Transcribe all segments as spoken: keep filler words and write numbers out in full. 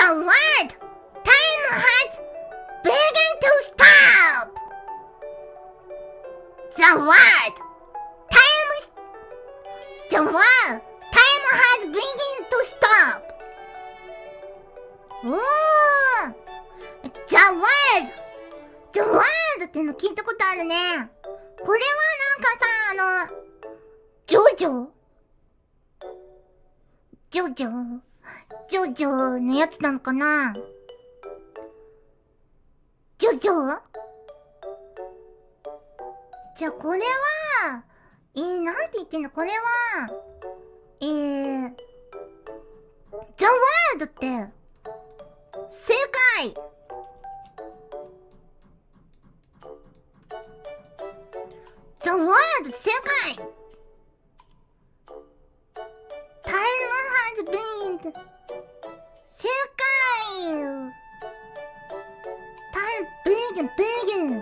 world! Time has begun to stop! The world! Time is... The world! Time has begun to stop! おー The world! The world っていうの聞いたことあるね。これはなんかさ、あの、ジョジョジョジョジョジョのやつなのかな。ジョジョじゃあこれは、えー、なんて言ってんのこれは、えー、The World って、正解The World 正解 Time has been 正解 Time begin begin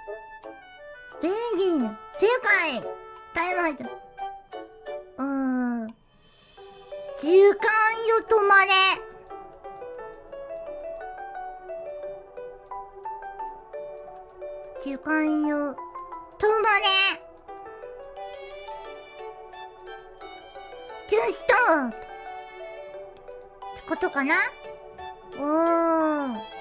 begin 正解 Time has うーん時間よ止まれ時間よ止まれTo stop ってことかな。おー